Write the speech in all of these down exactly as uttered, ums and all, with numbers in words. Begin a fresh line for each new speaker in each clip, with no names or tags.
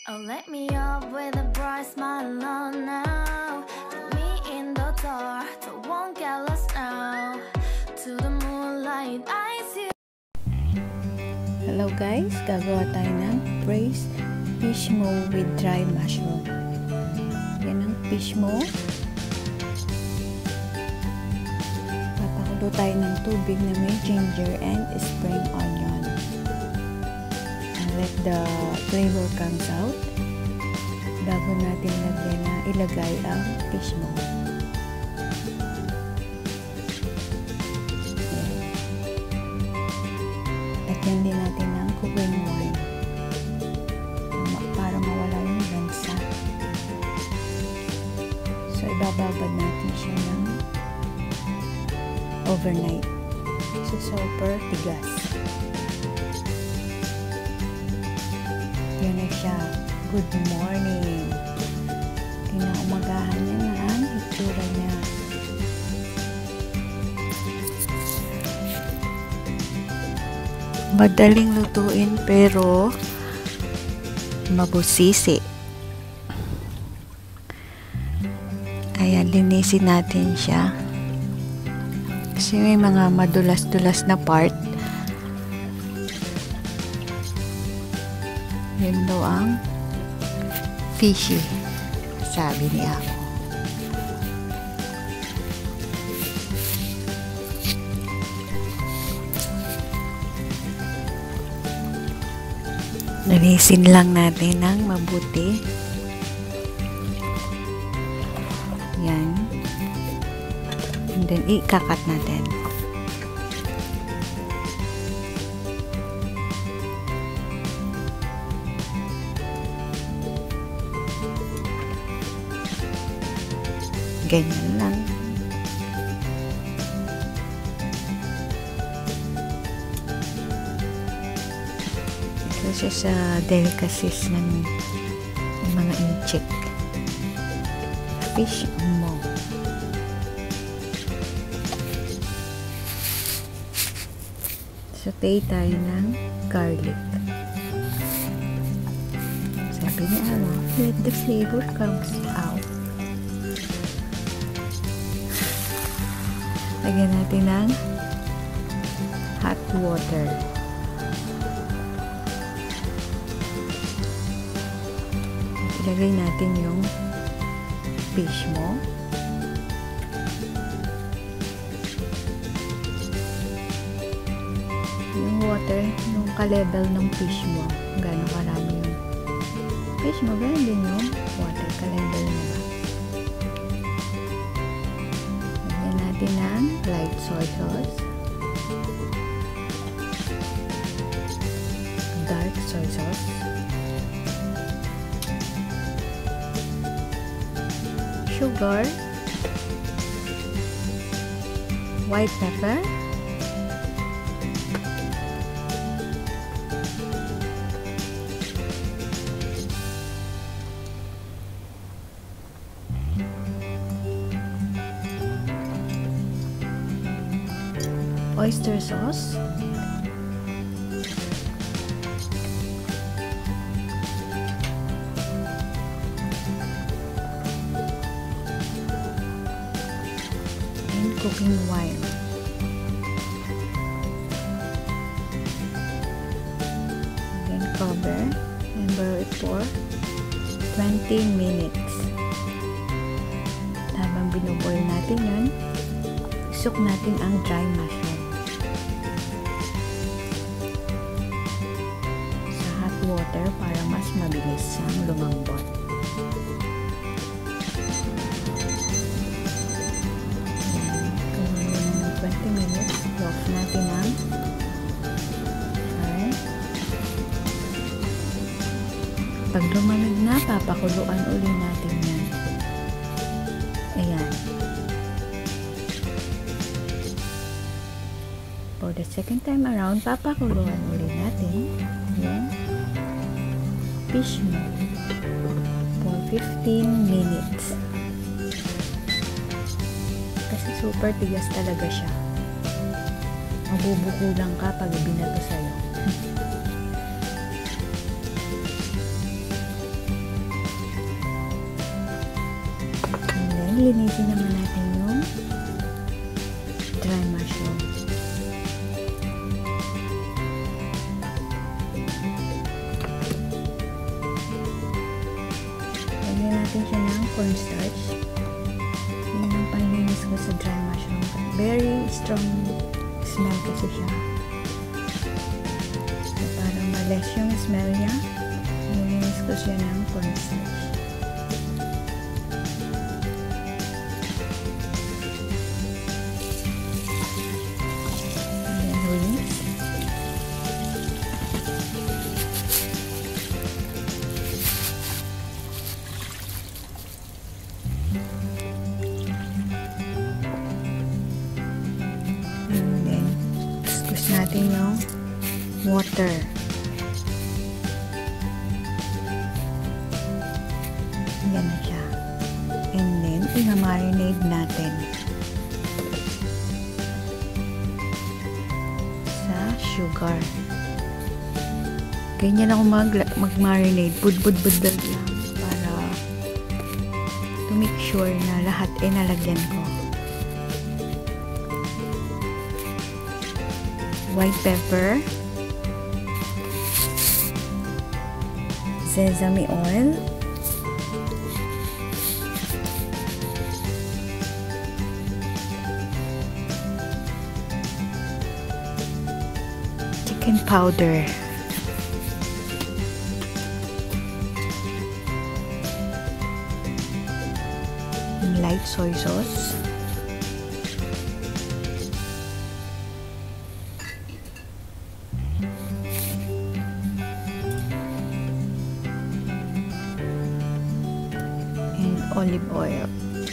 Oh, let me up with a bright smile on now. Put me in the dark, so won't get lost now. To the moonlight, I see.
Hello guys, gagawa tayo ng braised fish mo with dry mushroom. Yan ang fish mo. Papakulo tayo ng tubig na may ginger and spring onion. And let the flavor comes out bago natin lagyan na ilagay ang fish mo. Lagyan din natin ng cooking wine para mawala yung lansa. So, ibababad natin siya ng overnight. So, super tigas. Yan na siya. Good morning. Kinaumagahan niya na ang itsura niya. Madaling lutuin pero mabusisi. Ayan, linisin natin siya. Kasi may mga madulas-dulas na part. Yan daw ang fishy, sabi ni ako. Linisin lang natin ng mabuti. Yan. And then, ikakat natin. Ganyan lang. Ito siya sa delicacies ng mga inchik. Fish mo. Saute tayo ng garlic. Sabi niya, ano, let the flavor comes out. Lagyan natin ng hot water. Ilagay natin yung fish mo. Yung water, yung ka-level ng fish mo. Gano'ng karami yung fish mo. Gano'n din yung water, ka-level mo ba? Lagyan natin ng light soy sauce. Dark soy sauce. Sugar, white pepper, oyster sauce, cooking wine. Then cover and boil it for twenty minutes. Habang binuboil natin yan, isok natin ang dry mushroom sa hot water para mas mabilis ang lumambot. twenty minutes, off natin ang okay. Pag lumamig na, papakuluan uli natin yan. Ayan. For the second time around, papakuluan uli natin yan. Fish mo for fifteen minutes. Kasi super tigas talaga siya. Mabubuko lang ka pag binato sa'yo. linisin naman natin yung dry mushroom. Lagyan natin siya ng cornstarch. Yan ang panlinis ko sa dry mushroom. Very strong smell kasi siya. So, para ma-less yung smell niya, nilinis ko siya ng cornstarch. Natin yung water. Yan na siya. And then, i-marinate natin sa sugar. Ganyan ako mag-marinate. Bud-bud-bud lang para to make sure na lahat ay nalagyan ko. White pepper, sesame oil, chicken powder, and light soy sauce, olive oil.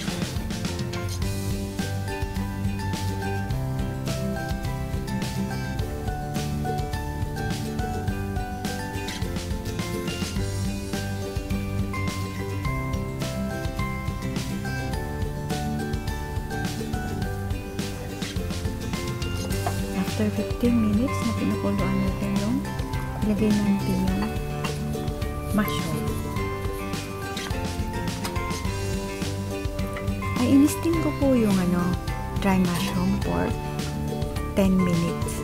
After fifteen minutes na pinakuluan natin yung ilagay natin yung mushroom. Ay, inistin ko po yung ano, dry mushroom for ten minutes.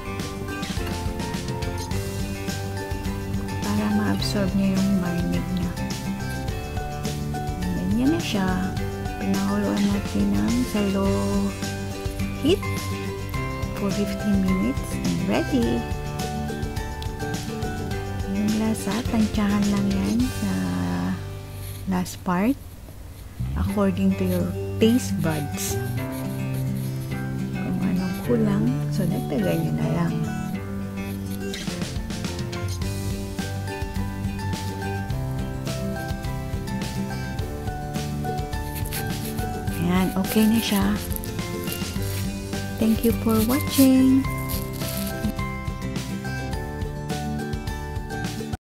Para ma-absorb niya yung marinade niya. And yan na siya. Pinahuluan natin ng sa low heat for fifteen minutes and ready. Yung lasa, tansyahan lang yan sa last part. According to your taste buds. Kung anong kulang, so nagtagay nyo na lang. Ayan, okay na siya. Thank you for watching.